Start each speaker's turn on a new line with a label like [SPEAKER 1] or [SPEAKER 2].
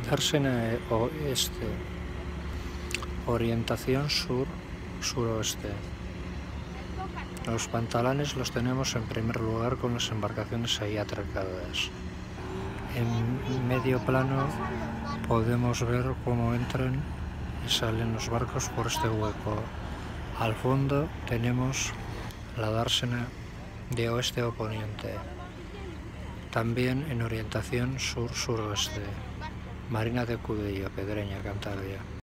[SPEAKER 1] Dársena oeste, orientación sur-suroeste. Los pantalanes los tenemos en primer lugar con las embarcaciones ahí atracadas. En medio plano podemos ver cómo entran y salen los barcos por este hueco. Al fondo tenemos la dársena de oeste o poniente, también en orientación sur-suroeste. Marina de Cudello, Pedreña, Cantabria.